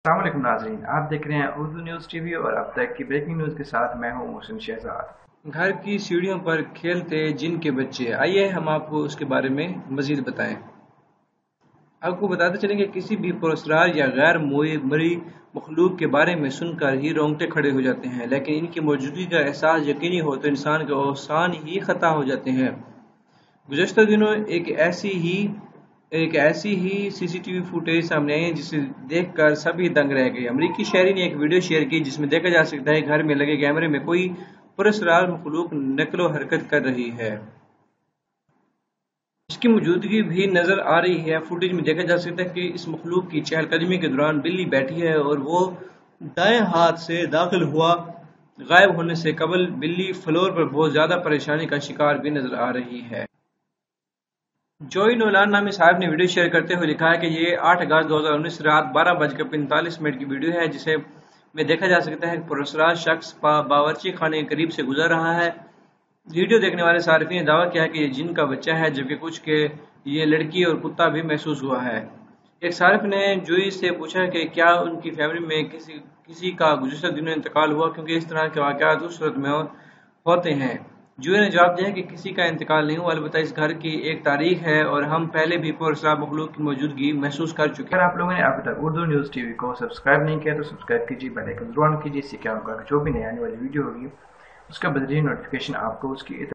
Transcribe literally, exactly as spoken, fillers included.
अस्सलाम वालेकुम नाज़रीन, आप देख रहे हैं उर्दू न्यूज़ टीवी और अब तक की ब्रेकिंग न्यूज़ के साथ मैं हूं मोहसिन शहजाद। घर की सीढ़ियों पर खेलते जिन के बच्चे, आइए हम आपको उसके बारे में मजीद बताएं। आपको बताते चलें कि किसी भी पुरस्कार या गैर मरी मखलूक के बारे में सुनकर ही रोंगटे खड़े हो जाते हैं, लेकिन इनकी मौजूदगी का एहसास यकीनी हो तो इंसान के औसान ही खता हो जाते हैं। गुज़श्ता दिनों एक ऐसी ही एक ऐसी ही सीसीटीवी फुटेज सामने आई है जिसे देखकर सभी दंग रह गए। अमेरिकी शहरी ने एक वीडियो शेयर की जिसमें देखा जा सकता है घर में लगे कैमरे में कोई पुरस्कार मखलूक नकलो हरकत कर रही है। इसकी मौजूदगी भी नजर आ रही है। फुटेज में देखा जा सकता है कि इस मखलूक की चहलकदमी के दौरान बिल्ली बैठी है और वो दाएं हाथ से दाखिल हुआ। गायब होने से कबल बिल्ली फ्लोर पर बहुत ज्यादा परेशानी का शिकार भी नजर आ रही है। जोई नोलान नामी साहब ने वीडियो शेयर करते हुए लिखा है कि ये आठ अगस्त दो हजार उन्नीस रात बारह बजकर पैंतालीस मिनट की वीडियो है जिसे में देखा जा सकता है कि पुरस्कार शख्स बावर्ची खाने के करीब से गुजर रहा है। वीडियो देखने वाले सार्फिन ने दावा किया है कि ये जिन का बच्चा है, जबकि कुछ के ये लड़की और कुत्ता भी महसूस हुआ है। एक सार्फ ने जोई से पूछा कि क्या उनकी फैमिली में किसी किसी का गुज़श्ता दिनों इंतकाल हुआ, क्योंकि इस तरह के वाक़यात उस सूरत में होते हैं। जोई ने जवाब दिया कि किसी का इंतकाल नहीं हुआ, अलबत्ता इस घर की एक तारीख है और हम पहले भी पुरस्कार मखलूक की मौजूदगी महसूस कर चुके अगर हैं। आप लोगों ने अभी तक उर्दू न्यूज़ टीवी को सब्सक्राइब नहीं किया तो सब्सक्राइब कीजिए, बेल आइकन जरूर ऑन कीजिए। इससे क्या होगा कि जो भी नई आने वाली वीडियो होगी उसका बदरीन नोटिफिकेशन आपको उसकी